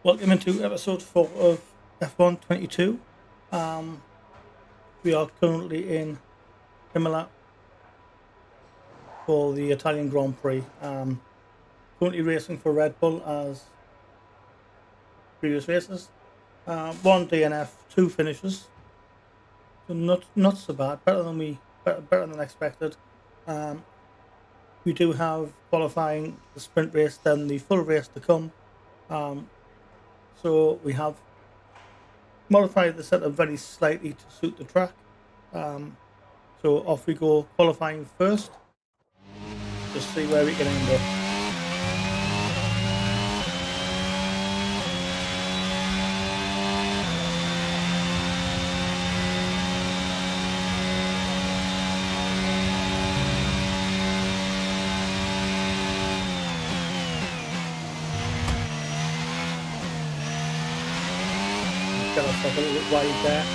Welcome into episode 4 of F1 22. We are currently in Imola for the Italian Grand Prix. Currently racing for Red Bull as previous races. One DNF, two finishes. So not so bad. Better than expected. We do have qualifying the sprint race, then the full race to come. So we have modified the setup very slightly to suit the track. So off we go, qualifying first. Just see where we can end up. Get ourselves a little bit wide there.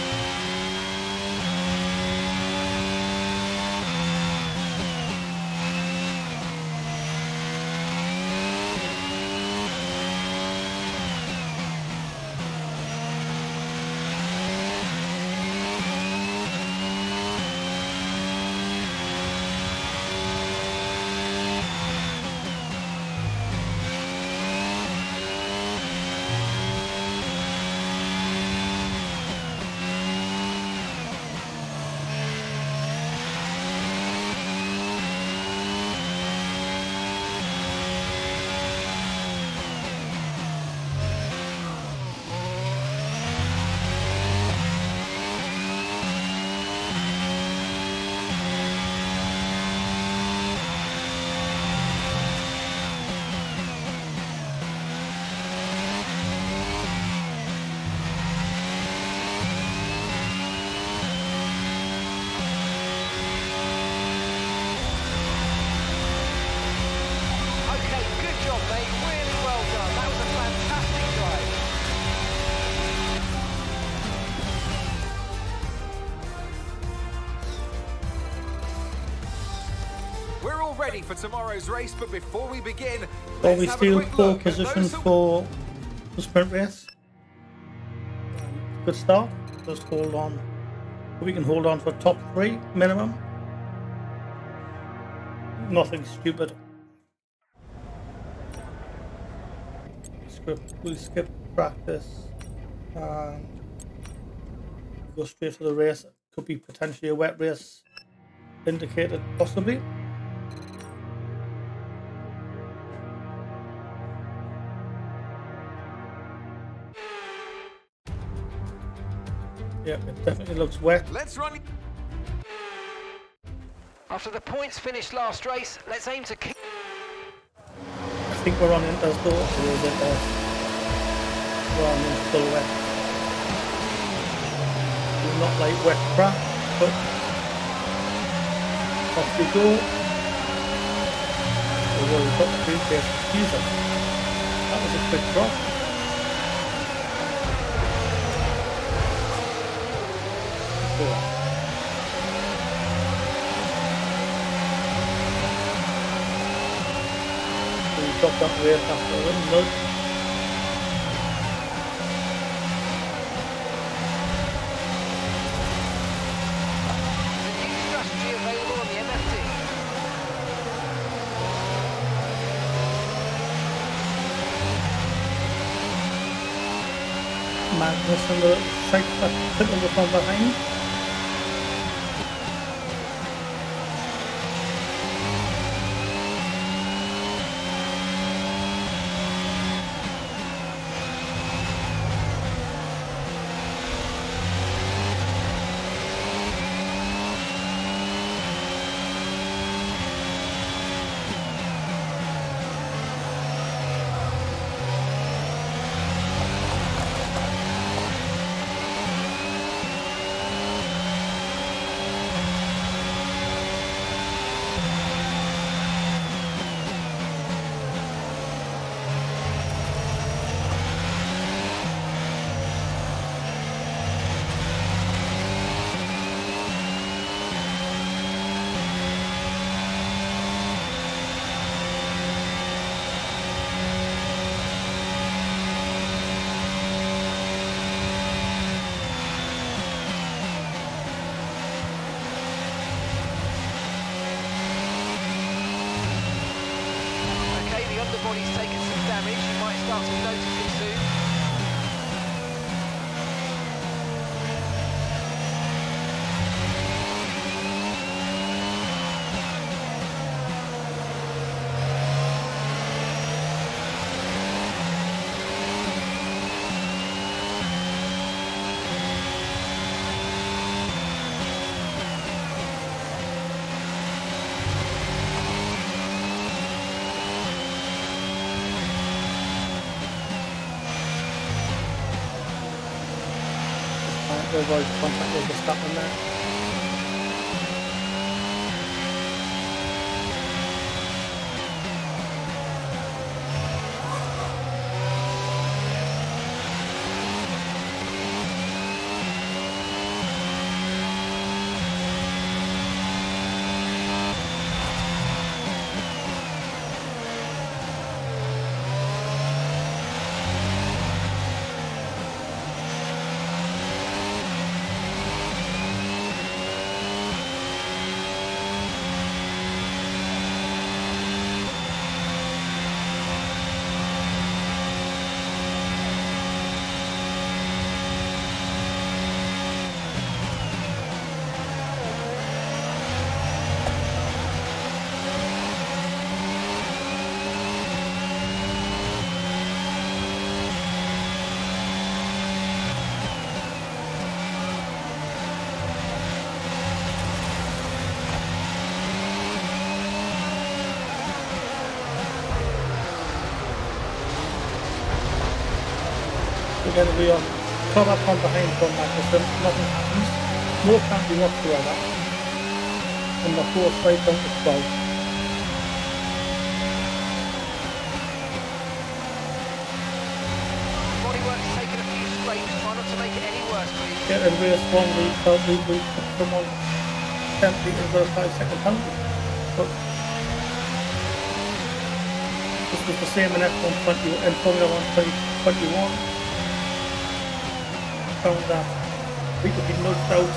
Ready for tomorrow's race, but before we begin, well, we steal pole position for the sprint race. Good start. Just hold on. We can hold on for top 3 minimum. Nothing stupid. We skip practice and go straight to the race. Could be potentially a wet race indicated, possibly. Yeah, it definitely looks wet. Let's run. After the points finished last race, let's aim to keep. I think we're on Inter's door. It is Inter's. We're on in full wet. It's not like wet crap, but off we go. We've already got the briefcase. Excuse us. That was a quick drop. Dropped up way after a little mud. The new strategy available on the MFD. Magnus and the side that took over from behind. the body's taken some damage. You might start to notice it soon. To avoid contact with the Scotland there. Again, we are come up from behind from Mackerson, nothing happens, no penalty whatsoever, and the force right down to 12. Bodywork's taken a few scrapes, try not to make it any worse, please. Yeah, in race 1 we felt we put someone penalty and got a 5-second penalty. But this was the same in F1 20 and Formula 1 2021. Found that we could be nudged out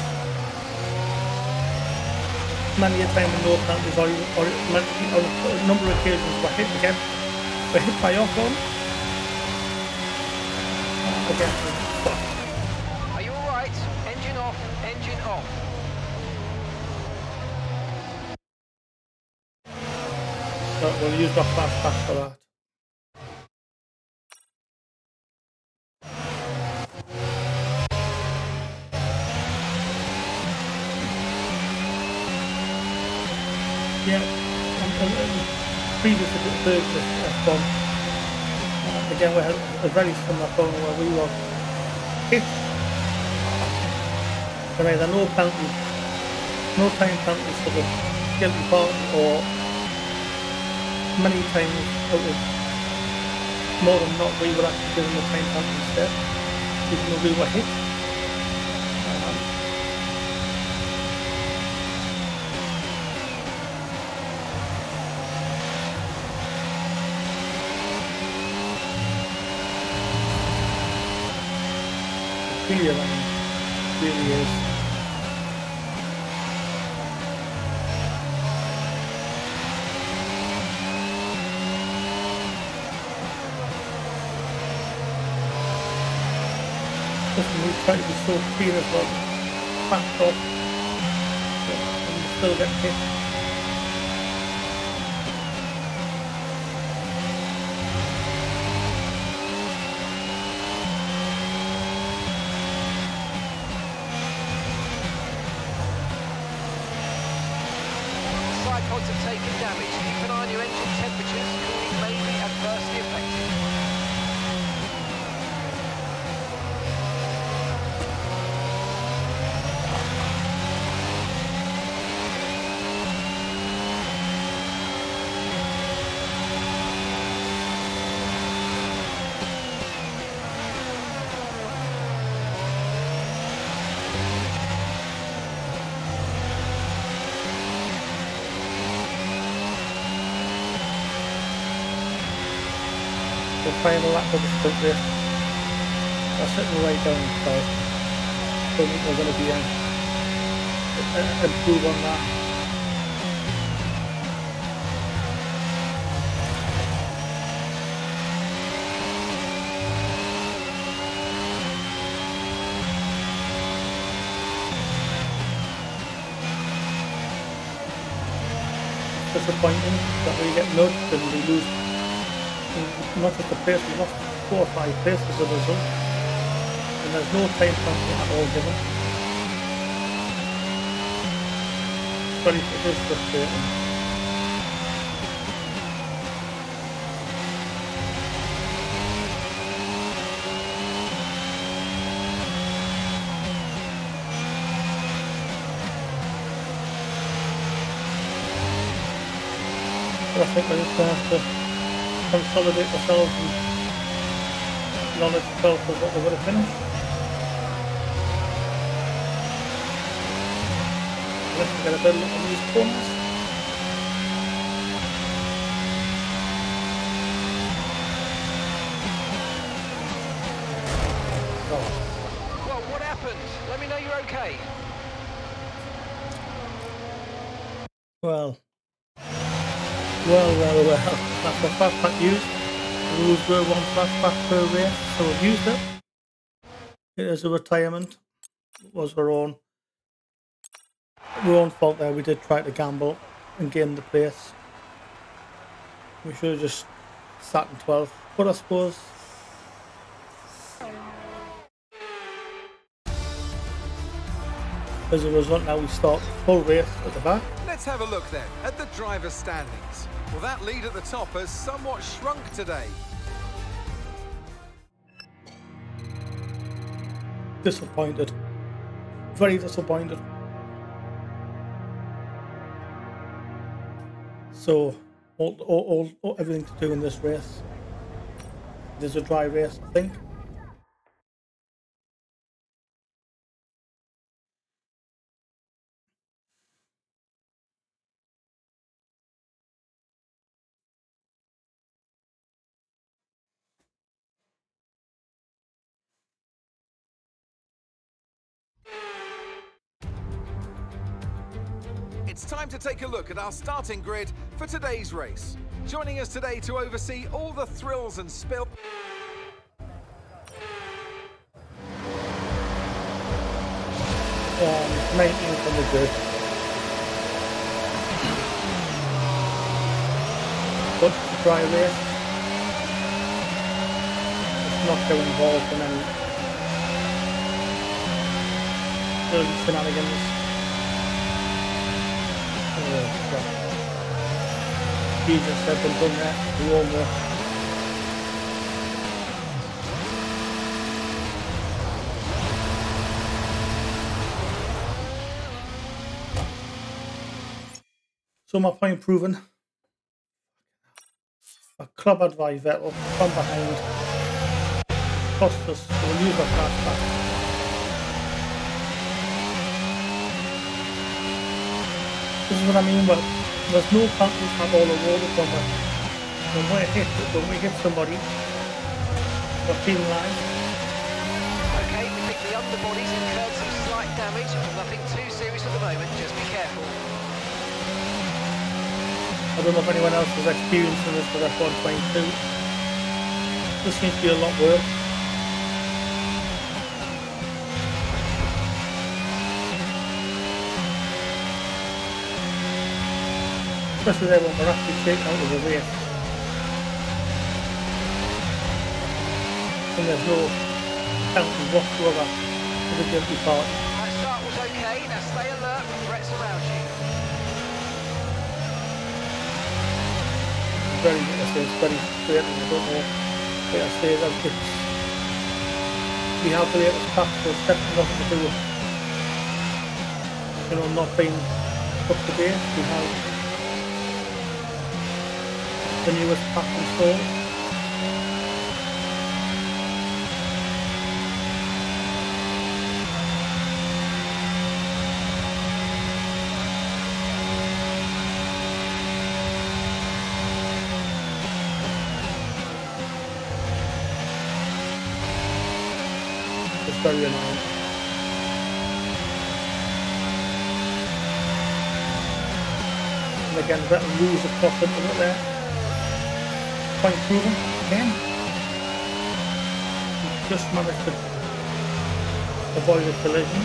many a time with no penalties, or on a number of occasions were hit again. We're hit by Ocon. Again. Are you alright? Engine off, engine off. So we'll use our fast back for that. Yeah, previously to the F1, again we had a very similar problem where we were hit, and either no penalty, no time penalties for the guilty party, or many times out of more than not we were actually given the time penalty instead, even though we were hit. Really is. Listen, we try to be so clean as well, backed off, and still get hit. Pods have taken damage. Keep an eye on your engine temperatures. Cooling may be adversely affected. The final lap of the sprint race. They're sitting right down in 12. I don't think they're going to be improve on that. disappointing that we get nudged and we lose not just a place, we lost 4 or 5 places as a result. And there's no time penalty at all given. But it is frustrating. But I think we're just going to have to consolidate ourselves and knowledge ourselves of what we would have finished. Let's get a better look at these corners. Well, what happened? Let me know you're okay. Well. That's what flashback used. The rules were 1 flashback per race, so we've used it. It is a retirement. It was our own fault there. We did try to gamble and gain the place. We should have just sat in 12th, but I suppose as a result now we start full race at the back. Let's have a look then at the driver's standings. Well, that lead at the top has somewhat shrunk today. Disappointed. Very disappointed. So, everything to do in this race. There's a dry race, I think. It's time to take a look at our starting grid for today's race. Joining us today to oversee all the thrills and spill... Maintenance on the grid. But the dry race, it's not getting involved in any early shenanigans. Jesus said and done that, we all know. So my point proven. A club advised Vettel from behind. Cost us, so we'll use our flashback. This is what I mean, well, there's no countries have all the water from it. When we hit somebody, we're penalised. Okay, we think the underbody's incurred some slight damage. Nothing too serious at the moment, just be careful. I don't know if anyone else has experienced this with F122. This seems to be a lot worse. Especially there when we're actually taken out of the race. And there's no penalty whatsoever for the guilty party. That start was okay, now stay alert with threats around you. Very straight, and I don't know what I say that we have the latest pack, so it's definitely nothing to do with, you know, not being up to date. We have the newest pack installed. It's very annoying. And again, that lose across into it there. Point proven again. Just managed to avoid a collision.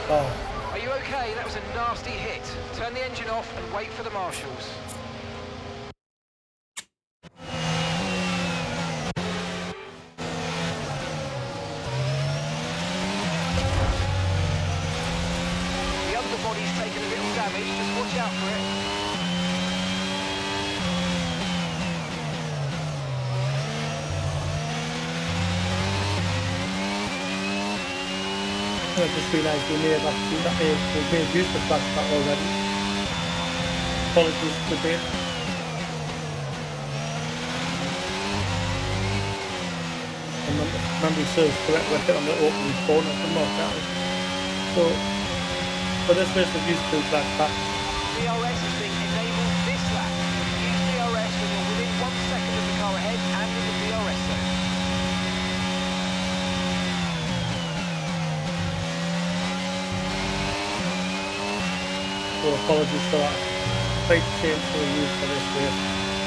Oh, Are you okay? That was a nasty hit. Turn the engine off and wait for the marshals. The underbody's taken a little damage. Just watch out for it. I just realised we may have used the flashback already. Apologies for the bit. Memory serves correct, we put on the opening corner of the mark out. So for this race we've used two flashback. DRS is being enabled this lap. Use DRS when you're within 1 second of the car ahead and in the DRS zone. So apologies for that. Slight change for the use for this race.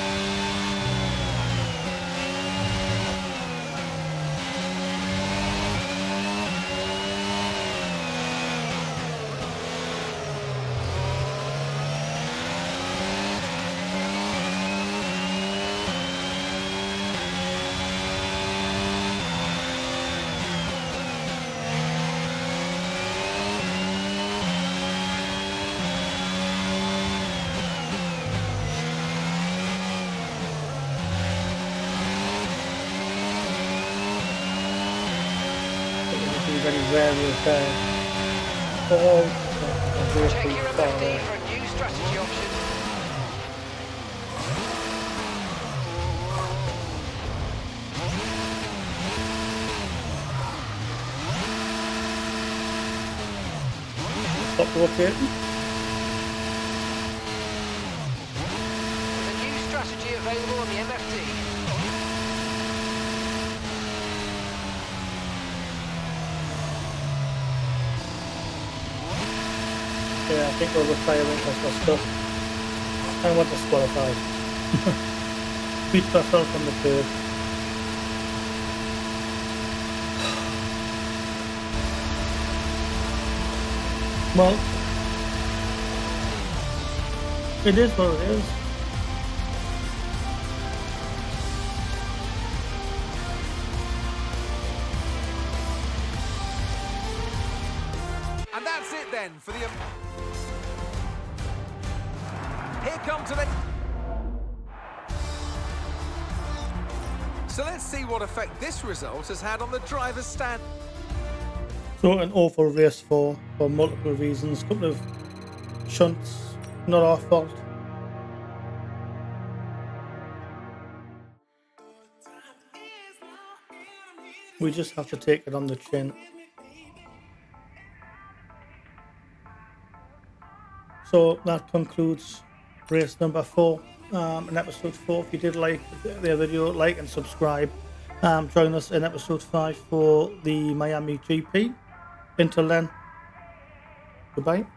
Very rare with all Check your MFD for a new strategy option. Stop rotating. There's a new strategy available on the MFD. Yeah, I think we'll retire because we're stuck. I want to disqualify. Beat myself on the curve. Well, it is what it is. And that's it then for the... Here come to the... So let's see what effect this result has had on the driver's stand. So an awful race for multiple reasons. A couple of shunts, not our fault. We just have to take it on the chin. So that concludes race number 4 in episode 4. If you did like the video, like and subscribe. Join us in episode 5 for the Miami GP. Until then, goodbye.